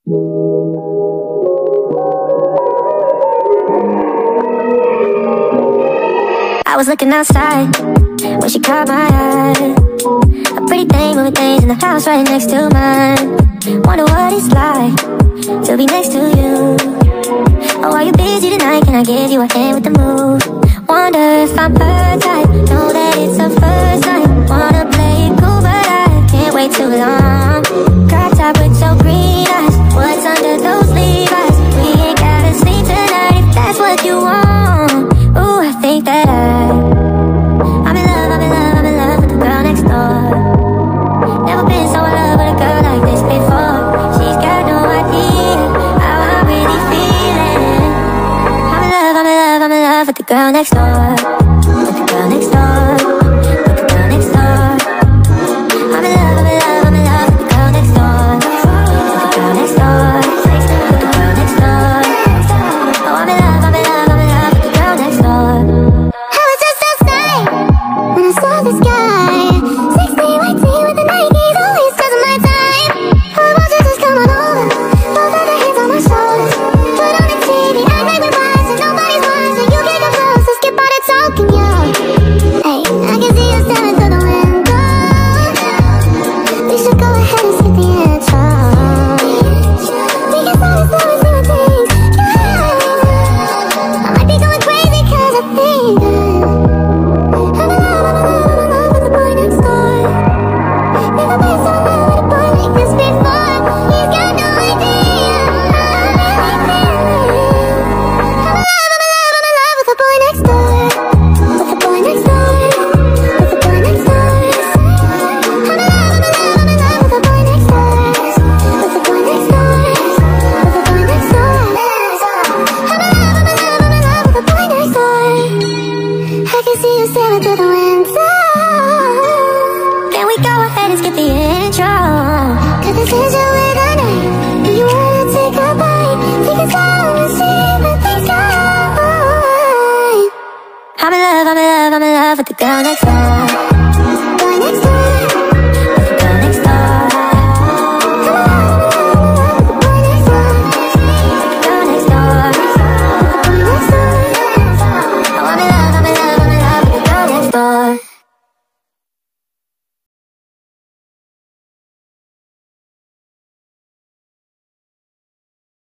I was looking outside when she caught my eye. A pretty thing moving things in the house right next to mine. Wonder what it's like to be next to you. Oh, are you busy tonight? Can I give you a hand with the move? Wonder if I'm her type. Know that it's the first night. Wanna play it cool, but I can't wait too long. Crop top with your green eyes. What's under those Levi's? We ain't gotta sleep tonight if that's what you want. Ooh, I think that I'm in love, I'm in love, I'm in love with the girl next door. Never been so in love with a girl like this before. She's got no idea how I'm really feeling. I'm in love, I'm in love, I'm in love with the girl next door. With the girl next door. With the girl next door. I'm in love, I'm in love, I'm in love with the girl next door. With the girl next door. With the girl next door. Oh, I'm in love, I'm in love, I'm in love with the girl next door. I was just outside when I saw this guy, 16, white tee with the Nikes, always just my time. I want you to just come on over, both of the hands on my shoulders. Put on the TV, act like we're watching, nobody's watching. You get up close, let's skip all the talking, yo. Hey, I can see you staring through the window. We should go ahead and skip the intro. We can start it slow and see what things go. I might be going crazy cause I think I'm in love, I'm in love, I'm in love with the boy next door. Never been so in love with a boy like this before. He's got no idea how I'm really feeling. I'm in love with the boy next door. With the boy next door. With the boy next door. I'm in love, I'm in love, I'm in love with the boy next door. With the boy next door. With the boy next door. I'm in love, I'm in love, I'm in love with the boy next door. I can see you staring through the window. Can we go ahead and skip the intro? Cause this is your way tonight. Do you wanna take a bite? Take it slow and see where things go. I'm in love, I'm in love, I'm in love with the girl next door.